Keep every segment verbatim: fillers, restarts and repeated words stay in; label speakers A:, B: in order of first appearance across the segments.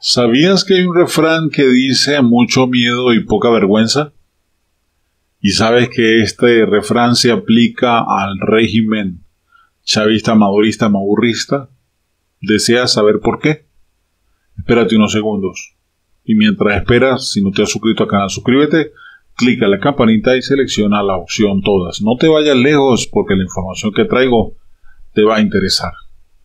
A: ¿Sabías que hay un refrán que dice mucho miedo y poca vergüenza? ¿Y sabes que este refrán se aplica al régimen chavista, madurista, maurrista? ¿Deseas saber por qué? Espérate unos segundos. Y mientras esperas, si no te has suscrito al canal, suscríbete, clica en la campanita y selecciona la opción todas. No te vayas lejos porque la información que traigo te va a interesar.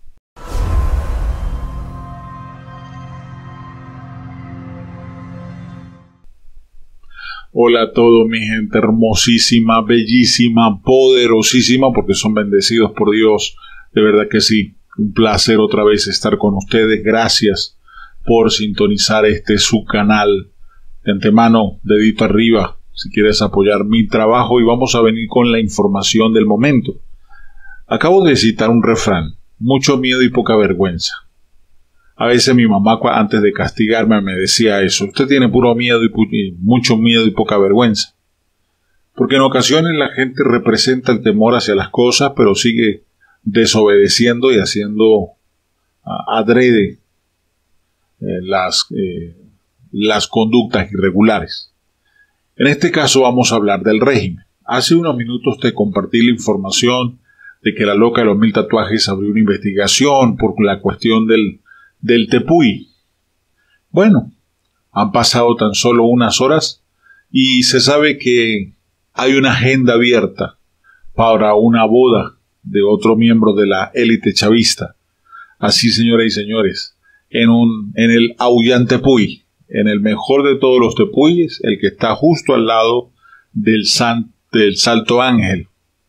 A: Hola a todos, mi gente hermosísima, bellísima, poderosísima, porque son bendecidos por Dios. De verdad que sí, un placer otra vez estar con ustedes. Gracias por sintonizar este su canal. De antemano, dedito arriba si quieres apoyar mi trabajo, y vamos a venir con la información del momento. Acabo de citar un refrán: mucho miedo y poca vergüenza. A veces mi mamá, antes de castigarme, me decía eso: usted tiene puro miedo y, y mucho miedo y poca vergüenza. Porque en ocasiones la gente representa el temor hacia las cosas, pero sigue desobedeciendo y haciendo uh, adrede eh, las, eh, las conductas irregulares. En este caso vamos a hablar del régimen. Hace unos minutos te compartí la información de que la loca de los mil tatuajes abrió una investigación por la cuestión del del tepuy. Bueno, han pasado tan solo unas horas y se sabe que hay una agenda abierta para una boda de otro miembro de la élite chavista. Así, señoras y señores, en un en el Auyán Tepuy, en el mejor de todos los tepuyes, el que está justo al lado del, San, del Salto Ángel,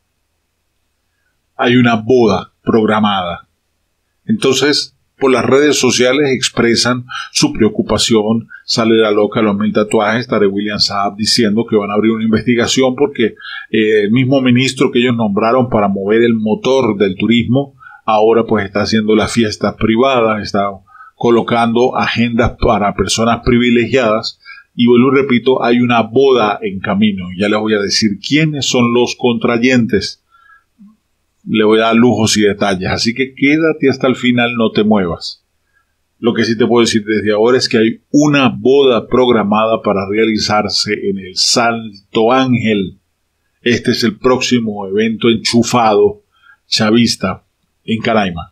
A: hay una boda programada. Entonces, por las redes sociales expresan su preocupación. Sale la loca de los mil tatuajes, está de William Saab, diciendo que van a abrir una investigación porque eh, el mismo ministro que ellos nombraron para mover el motor del turismo, ahora pues está haciendo las fiestas privadas, está colocando agendas para personas privilegiadas, y vuelvo y repito, hay una boda en camino. Ya les voy a decir quiénes son los contrayentes. Le voy a dar lujos y detalles, así que quédate hasta el final, no te muevas. Lo que sí te puedo decir desde ahora es que hay una boda programada para realizarse en el Salto Ángel. Este es el próximo evento enchufado chavista en Caraima.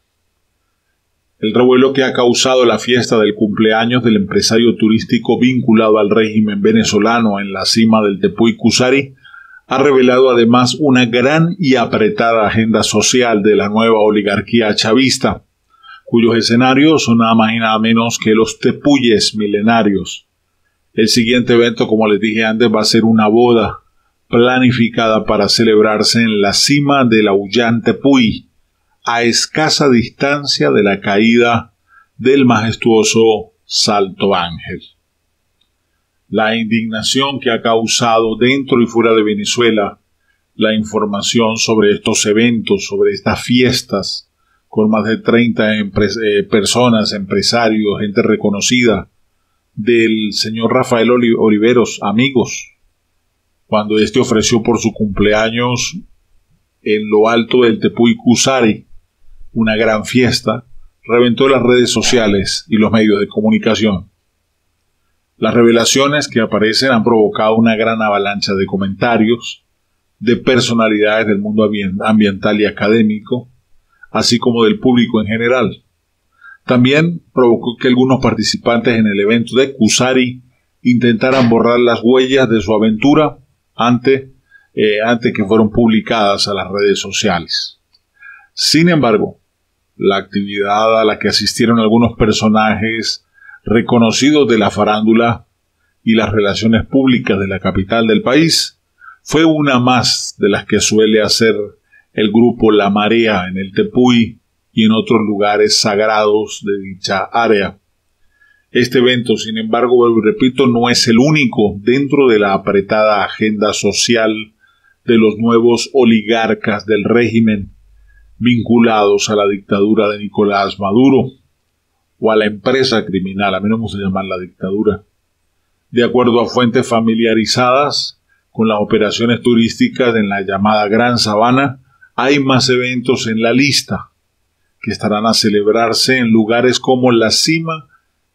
A: El revuelo que ha causado la fiesta del cumpleaños del empresario turístico vinculado al régimen venezolano en la cima del Tepuy Cusari ha revelado además una gran y apretada agenda social de la nueva oligarquía chavista, cuyos escenarios son nada más y nada menos que los tepuyes milenarios. El siguiente evento, como les dije antes, va a ser una boda planificada para celebrarse en la cima del Auyán Tepuy, a escasa distancia de la caída del majestuoso Salto Ángel. La indignación que ha causado dentro y fuera de Venezuela la información sobre estos eventos, sobre estas fiestas, con más de treinta empre- eh, personas, empresarios, gente reconocida, del señor Rafael Oliveros, amigos, cuando éste ofreció por su cumpleaños en lo alto del Tepuy Cusari una gran fiesta, reventó las redes sociales y los medios de comunicación. Las revelaciones que aparecen han provocado una gran avalancha de comentarios de personalidades del mundo ambiental y académico, así como del público en general. También provocó que algunos participantes en el evento de Cusari intentaran borrar las huellas de su aventura antes, eh, antes que fueron publicadas a las redes sociales. Sin embargo, la actividad a la que asistieron algunos personajes reconocidos de la farándula y las relaciones públicas de la capital del país fue una más de las que suele hacer el grupo La Marea en el Tepuy y en otros lugares sagrados de dicha área. Este evento, sin embargo, repito, no es el único dentro de la apretada agenda social de los nuevos oligarcas del régimen vinculados a la dictadura de Nicolás Maduro, o a la empresa criminal, a mí no me gusta llamar la dictadura. De acuerdo a fuentes familiarizadas con las operaciones turísticas en la llamada Gran Sabana, hay más eventos en la lista que estarán a celebrarse en lugares como la cima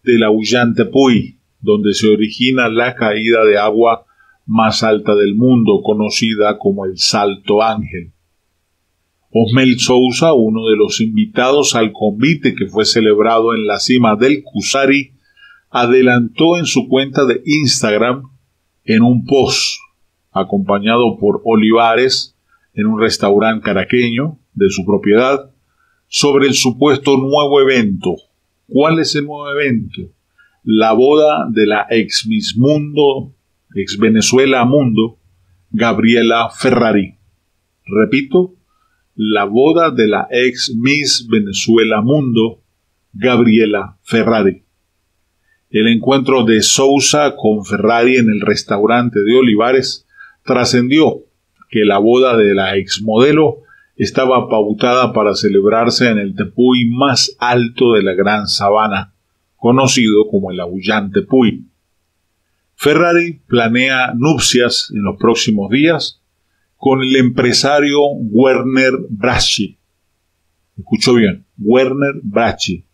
A: del Aullantepui, donde se origina la caída de agua más alta del mundo, conocida como el Salto Ángel. Osmel Sousa, uno de los invitados al convite que fue celebrado en la cima del Cusari, adelantó en su cuenta de Instagram, en un post, acompañado por Olivares, en un restaurante caraqueño de su propiedad, sobre el supuesto nuevo evento. ¿Cuál es el nuevo evento? La boda de la ex Miss Mundo, ex Venezuela Mundo, Gabriela Ferrari. Repito, la boda de la ex Miss Venezuela Mundo, Gabriela Ferrari. El encuentro de Sousa con Ferrari en el restaurante de Olivares trascendió que la boda de la exmodelo estaba pautada para celebrarse en el tepuy más alto de la Gran Sabana, conocido como el Aullantepui. Ferrari planea nupcias en los próximos días con el empresario Werner Bracci. Escuchó bien, Werner Bracci.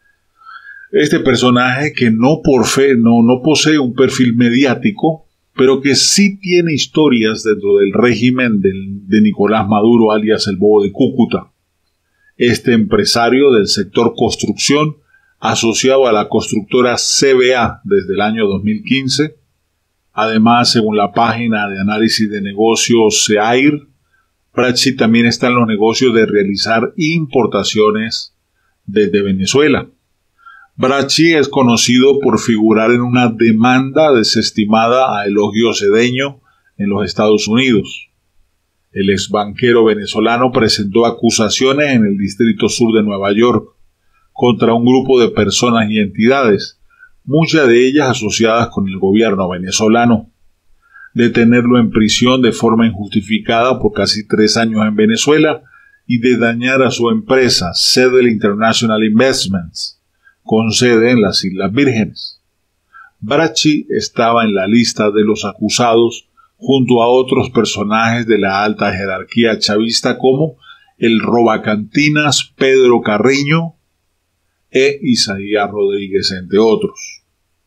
A: Este personaje que no por fe, no, no posee un perfil mediático, pero que sí tiene historias dentro del régimen del, de Nicolás Maduro, alias el Bobo de Cúcuta. Este empresario del sector construcción, asociado a la constructora C B A desde el año dos mil quince, además, según la página de análisis de negocios SEAIR, Bracci también está en los negocios de realizar importaciones desde Venezuela. Bracci es conocido por figurar en una demanda desestimada a Elogio Cedeño en los Estados Unidos. El exbanquero venezolano presentó acusaciones en el Distrito Sur de Nueva York contra un grupo de personas y entidades, muchas de ellas asociadas con el gobierno venezolano, de tenerlo en prisión de forma injustificada por casi tres años en Venezuela y de dañar a su empresa, Cedel International Investments, con sede en las Islas Vírgenes. Bracci estaba en la lista de los acusados junto a otros personajes de la alta jerarquía chavista como el robacantinas Pedro Carreño e Isaías Rodríguez, entre otros.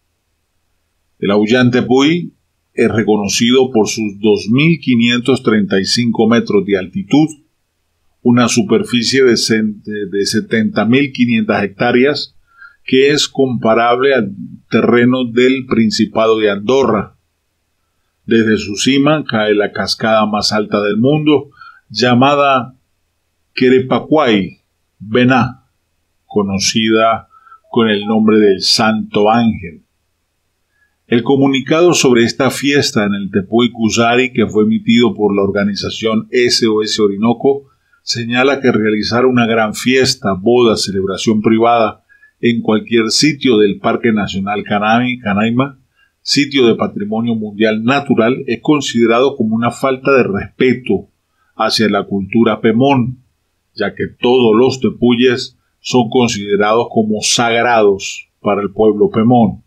A: El Aullantepui es reconocido por sus dos mil quinientos treinta y cinco metros de altitud, una superficie de setenta mil quinientas hectáreas, que es comparable al terreno del Principado de Andorra. Desde su cima cae la cascada más alta del mundo, llamada Querepaquay Bená, conocida con el nombre del Santo Ángel. El comunicado sobre esta fiesta en el Tepuy Cusari, que fue emitido por la organización S O S Orinoco, señala que realizar una gran fiesta, boda, celebración privada en cualquier sitio del Parque Nacional Canaima, sitio de Patrimonio Mundial Natural, es considerado como una falta de respeto hacia la cultura pemón, ya que todos los tepuyes son considerados como sagrados para el pueblo pemón.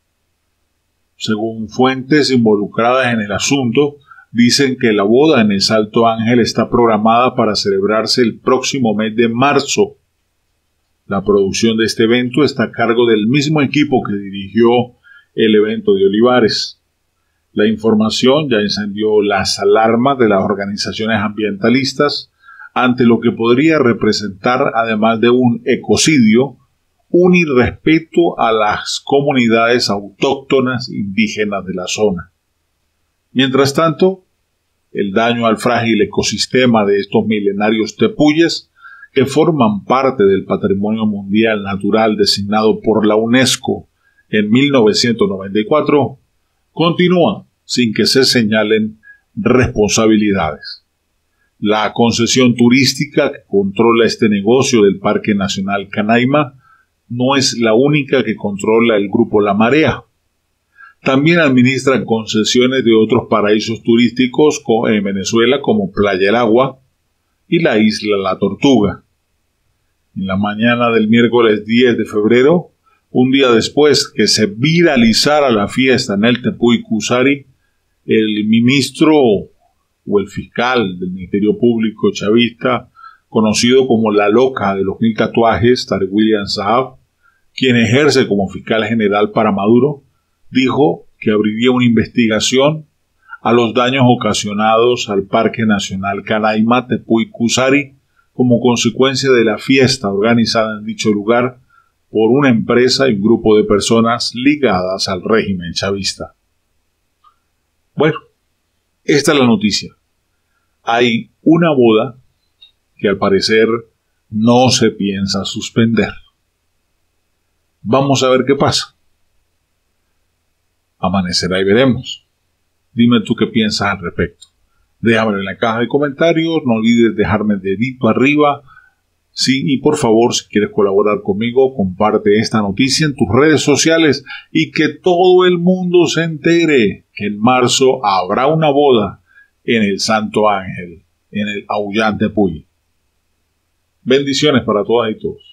A: Según fuentes involucradas en el asunto, dicen que la boda en el Salto Ángel está programada para celebrarse el próximo mes de marzo. La producción de este evento está a cargo del mismo equipo que dirigió el evento de Olivares. La información ya encendió las alarmas de las organizaciones ambientalistas ante lo que podría representar, además de un ecocidio, un irrespeto a las comunidades autóctonas indígenas de la zona. Mientras tanto, el daño al frágil ecosistema de estos milenarios tepuyes, que forman parte del Patrimonio Mundial Natural designado por la UNESCO en mil novecientos noventa y cuatro, continúa sin que se señalen responsabilidades. La concesión turística que controla este negocio del Parque Nacional Canaima no es la única que controla el Grupo La Marea. También administran concesiones de otros paraísos turísticos en Venezuela como Playa El Agua y la isla La Tortuga. En la mañana del miércoles diez de febrero, un día después que se viralizara la fiesta en el Tepuy Cusari, el ministro o el fiscal del Ministerio Público chavista, conocido como la loca de los mil tatuajes, Tarek William Saab, quien ejerce como fiscal general para Maduro, dijo que abriría una investigación a los daños ocasionados al Parque Nacional Canaima Tepuy Cusari como consecuencia de la fiesta organizada en dicho lugar por una empresa y un grupo de personas ligadas al régimen chavista. Bueno, esta es la noticia. Hay una boda que al parecer no se piensa suspender. Vamos a ver qué pasa. Amanecerá y veremos. Dime tú qué piensas al respecto. Déjamelo en la caja de comentarios. No olvides dejarme dedito arriba. Sí, y por favor, si quieres colaborar conmigo, comparte esta noticia en tus redes sociales y que todo el mundo se entere que en marzo habrá una boda en el Santo Ángel, en el Aullante Puy. Bendiciones para todas y todos.